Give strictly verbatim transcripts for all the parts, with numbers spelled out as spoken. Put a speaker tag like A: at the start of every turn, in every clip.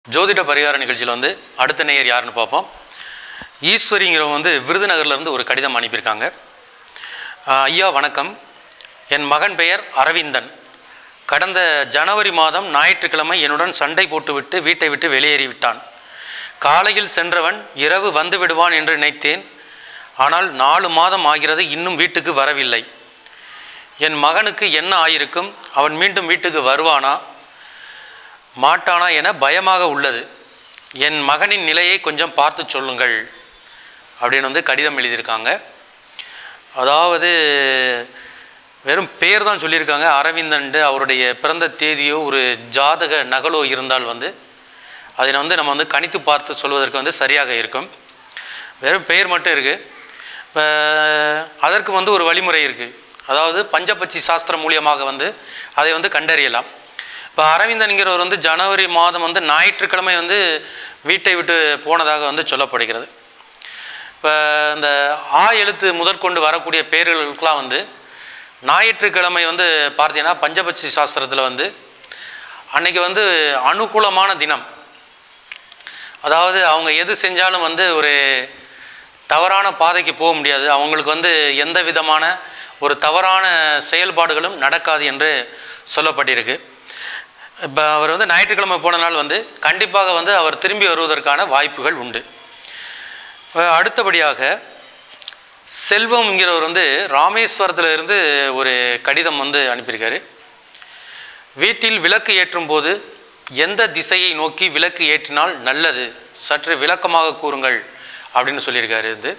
A: ஜோதிட பரிகார நிகழ்ச்சியில் வந்து அடுத்த நேயர் யாருன்னு பார்ப்போம். ஈஸ்வரிங்கிறவங்க வந்து விருதுநகர்லேருந்து ஒரு கடிதம் அனுப்பியிருக்காங்க. ஐயா வணக்கம், என் மகன் பெயர் அரவிந்தன். கடந்த ஜனவரி மாதம் ஞாயிற்றுக்கிழமை என்னுடன் சண்டை போட்டுவிட்டு வீட்டை விட்டு வெளியேறிவிட்டான். காலையில் சென்றவன் இரவு வந்து விடுவான் என்று நினைத்தேன். ஆனால் நாலு மாதம் ஆகிறது, இன்னும் வீட்டுக்கு வரவில்லை. என் மகனுக்கு என்ன ஆயிருக்கும்? அவன் மீண்டும் வீட்டுக்கு வருவானா மாட்டானா என பயமாக உள்ளது. என் மகனின் நிலையை கொஞ்சம் பார்த்து சொல்லுங்கள் அப்படின்னு வந்து கடிதம் எழுதியிருக்காங்க. அதாவது வெறும் பேர் தான் சொல்லியிருக்காங்க. அரவிந்தன்ட்டு அவருடைய பிறந்த தேதியோ ஒரு ஜாதக நகலோ இருந்தால் வந்து அதை வந்து நம்ம வந்து கணித்து பார்த்து சொல்வதற்கு வந்து சரியாக இருக்கும். வெறும் பெயர் மட்டும் இருக்குது. இப்போ அதற்கு வந்து ஒரு வழிமுறை இருக்குது. அதாவது பஞ்சபட்சி சாஸ்திரம் மூலியமாக வந்து அதை வந்து கண்டறியலாம். இப்போ அரவிந்தன்கிறவர் வந்து ஜனவரி மாதம் வந்து ஞாயிற்றுக்கிழமை வந்து வீட்டை விட்டு போனதாக வந்து சொல்லப்படுகிறது. இப்போ இந்த ஆ எழுத்து முதற்கொண்டு வரக்கூடிய பேர்களுக்கெலாம் வந்து ஞாயிற்றுக்கிழமை வந்து பார்த்தீங்கன்னா பஞ்சபட்சி சாஸ்திரத்தில் வந்து அன்னைக்கு வந்து அனுகூலமான தினம். அதாவது அவங்க எது செஞ்சாலும் வந்து ஒரு தவறான பாதைக்கு போக முடியாது. அவங்களுக்கு வந்து எந்த விதமான ஒரு தவறான செயல்பாடுகளும் நடக்காது என்று சொல்லப்பட்டிருக்கு. இப்போ அவர் வந்து ஞாயிற்றுக்கிழமை போன நாள் வந்து கண்டிப்பாக வந்து அவர் திரும்பி வருவதற்கான வாய்ப்புகள் உண்டு. அடுத்தபடியாக செல்வம்ங்கிறவர் வந்து ராமேஸ்வரத்தில் இருந்து ஒரு கடிதம் வந்து அனுப்பியிருக்காரு. வீட்டில் விளக்கு ஏற்றும் போது எந்த திசையை நோக்கி விளக்கு ஏற்றினால் நல்லது, சற்று விளக்கமாக கூறுங்கள் அப்படின்னு சொல்லியிருக்காரு. இது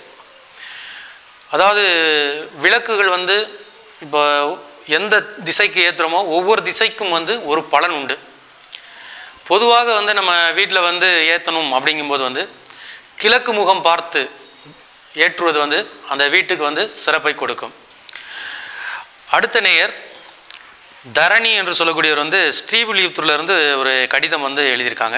A: அதாவது விளக்குகள் வந்து இப்போ எந்த திசைக்கு ஏற்றுறோமோ ஒவ்வொரு திசைக்கும் வந்து ஒரு பலன் உண்டு. பொதுவாக வந்து நம்ம வீட்டில் வந்து ஏற்றணும் அப்படிங்கும்போது வந்து கிழக்கு முகம் பார்த்து ஏற்றுவது வந்து அந்த வீட்டுக்கு வந்து சிறப்பை கொடுக்கும். அடுத்த நேயர் தரணி என்று சொல்லக்கூடியவர் வந்து ஸ்ரீவில்லிபுத்தூர்லேருந்து ஒரு கடிதம் வந்து எழுதியிருக்காங்க.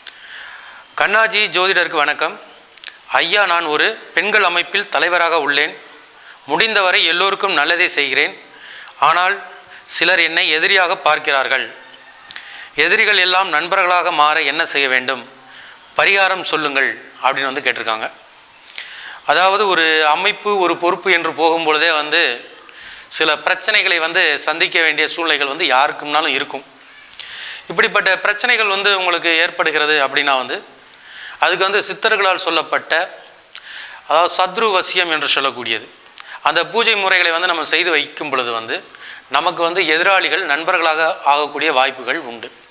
A: கண்ணாஜி ஜோதிடருக்கு வணக்கம். ஐயா, நான் ஒரு பெண்கள் அமைப்பில் தலைவராக உள்ளேன். முடிந்தவரை எல்லோருக்கும் நல்லதே செய்கிறேன். ஆனால் சிலர் என்னை எதிரியாக பார்க்கிறார்கள். எதிரிகள் எல்லாம் நண்பர்களாக மாற என்ன செய்ய வேண்டும்? பரிகாரம் சொல்லுங்கள் அப்படின்னு வந்து கேட்டிருக்காங்க. அதாவது ஒரு அமைப்பு ஒரு பொறுப்பு என்று போகும்பொழுதே வந்து சில பிரச்சனைகளை வந்து சந்திக்க வேண்டிய சூழ்நிலைகள் வந்து யாருக்கும்னாலும் இருக்கும். இப்படிப்பட்ட பிரச்சனைகள் வந்து உங்களுக்கு ஏற்படுகிறது அப்படின்னா வந்து அதுக்கு வந்து சித்தர்களால் சொல்லப்பட்ட அதாவது சத்ரு வசியம் என்று சொல்லக்கூடியது அந்த பூஜை முறைகளை வந்து நம்ம செய்து வைக்கும் பொழுது வந்து நமக்கு வந்து எதிராளிகள் நண்பர்களாக ஆகக்கூடிய வாய்ப்புகள் உண்டு.